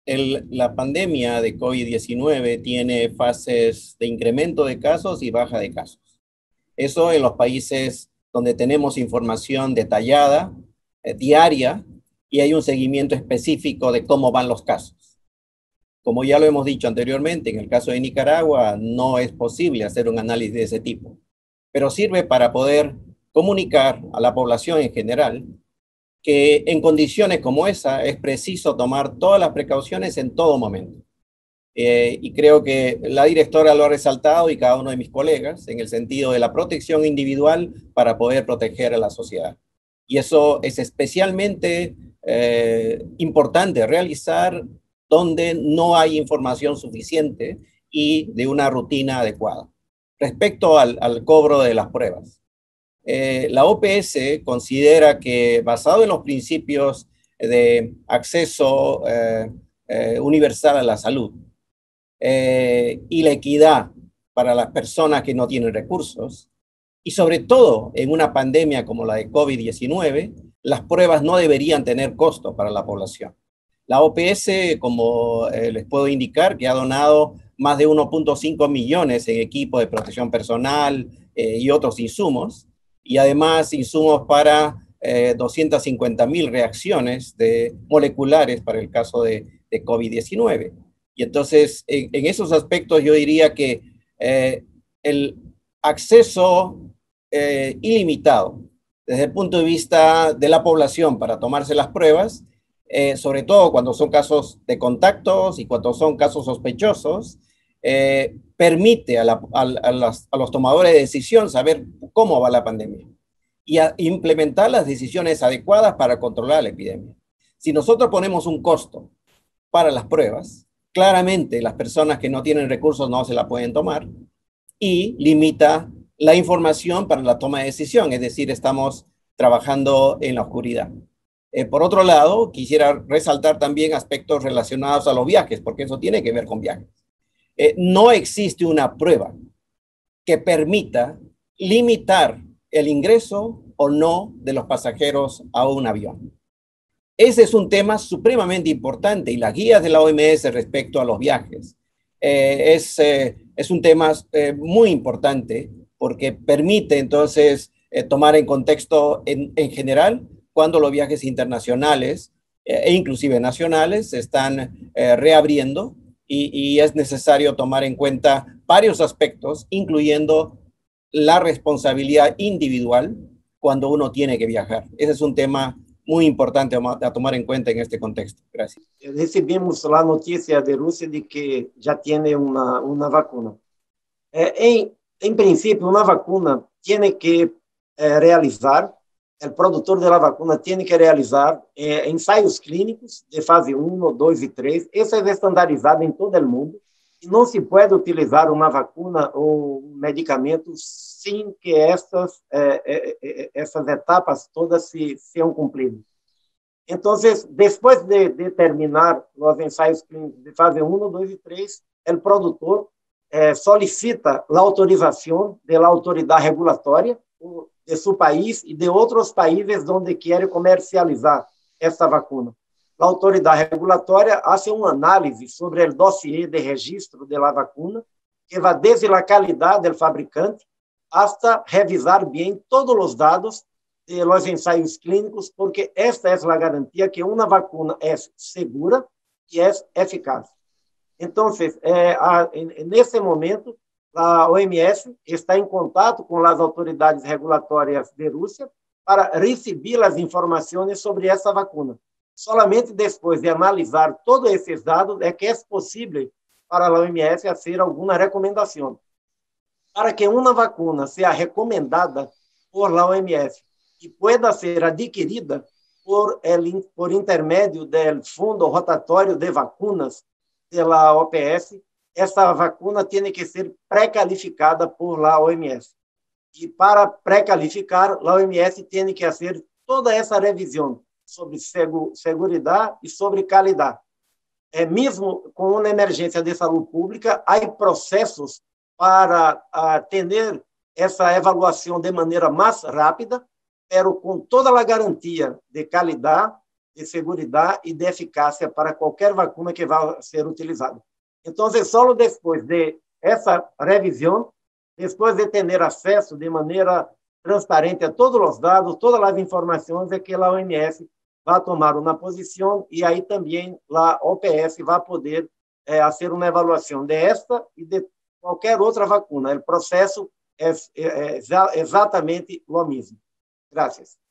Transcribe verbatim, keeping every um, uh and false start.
el, la pandemia de COVID diecinueve tiene fases de incremento de casos y baja de casos. Eso en los países donde tenemos información detallada, eh, diaria, y hay un seguimiento específico de cómo van los casos. Como ya lo hemos dicho anteriormente, en el caso de Nicaragua no es posible hacer un análisis de ese tipo, pero sirve para poder comunicar a la población en general que en condiciones como esa es preciso tomar todas las precauciones en todo momento. Eh, y creo que la directora lo ha resaltado y cada uno de mis colegas en el sentido de la protección individual para poder proteger a la sociedad. Y eso es especialmente eh, importante realizar donde no hay información suficiente y de una rutina adecuada. Respecto al, al cobro de las pruebas, eh, la O P S considera que basado en los principios de acceso eh, eh, universal a la salud, Eh, y la equidad para las personas que no tienen recursos, y sobre todo en una pandemia como la de COVID diecinueve, las pruebas no deberían tener costo para la población. La O P S, como eh, les puedo indicar, que ha donado más de uno punto cinco millones en equipo de protección personal eh, y otros insumos, y además insumos para eh, doscientas cincuenta mil reacciones de, moleculares para el caso de, de COVID diecinueve. Y entonces, en, en esos aspectos yo diría que eh, el acceso eh, ilimitado desde el punto de vista de la población para tomarse las pruebas, eh, sobre todo cuando son casos de contactos y cuando son casos sospechosos, eh, permite a, la, a, a, las, a los tomadores de decisión saber cómo va la pandemia y a implementar las decisiones adecuadas para controlar la epidemia. Si nosotros ponemos un costo para las pruebas, claramente las personas que no tienen recursos no se la pueden tomar y limita la información para la toma de decisión, es decir, estamos trabajando en la oscuridad. Eh, por otro lado, quisiera resaltar también aspectos relacionados a los viajes, porque eso tiene que ver con viajes. Eh, no existe una prueba que permita limitar el ingreso o no de los pasajeros a un avión. Ese es un tema supremamente importante y las guías de la O M S respecto a los viajes eh, es, eh, es un tema eh, muy importante porque permite entonces eh, tomar en contexto en, en general cuando los viajes internacionales eh, e inclusive nacionales se están eh, reabriendo y, y es necesario tomar en cuenta varios aspectos, incluyendo la responsabilidad individual cuando uno tiene que viajar. Ese es un tema muy importante a tomar en cuenta en este contexto. Gracias. Recibimos la noticia de Rusia de que ya tiene una, una vacuna. Eh, en, en principio, una vacuna tiene que eh, realizar, el productor de la vacuna tiene que realizar eh, ensaios clínicos de fase uno, dos y tres. Eso es estandarizado en todo el mundo. E não se pode utilizar uma vacuna ou um medicamento sem que essas, eh, eh, essas etapas todas se, sejam cumpridas. Então, depois de, de terminar os ensaios clínicos de fase um, dois e três, o produtor eh, solicita a autorização da autoridade regulatória de seu país e de outros países onde quer comercializar essa vacuna. A autoridade regulatória faz uma análise sobre o dossiê de registro da vacuna, que vai desde a qualidade do fabricante hasta revisar bem todos os dados de los ensaios clínicos, porque esta é a garantia que uma vacuna é segura e é eficaz. Então, eh, nesse momento, a O M S está em contato com as autoridades regulatórias de Rússia para receber as informações sobre essa vacuna. Solamente depois de analisar todos esses dados é que é possível para a O M S fazer alguma recomendação. Para que uma vacuna seja recomendada por la O M S e pueda ser adquirida por, el, por intermédio do Fundo Rotatório de Vacunas da O P S, essa vacuna tem que ser pré-calificada por la O M S. E para pré-calificar, a O M S tem que fazer toda essa revisão sobre seguridade e sobre qualidade. É, mesmo com uma emergência de saúde pública, há processos para a, ter essa avaliação de maneira mais rápida, mas com toda a garantia de qualidade, de seguridad y de eficacia para cualquier vacuna que va a ser utilizada. Entonces, solo después de esa revisión, después de tener acceso de manera transparente a todos los dados, todas las informaciones, é que a O M S vai tomar uma posição e aí também a O P S vai poder é, fazer uma avaliação desta e de qualquer outra vacuna. O processo é, é, é exatamente o mesmo. Graças.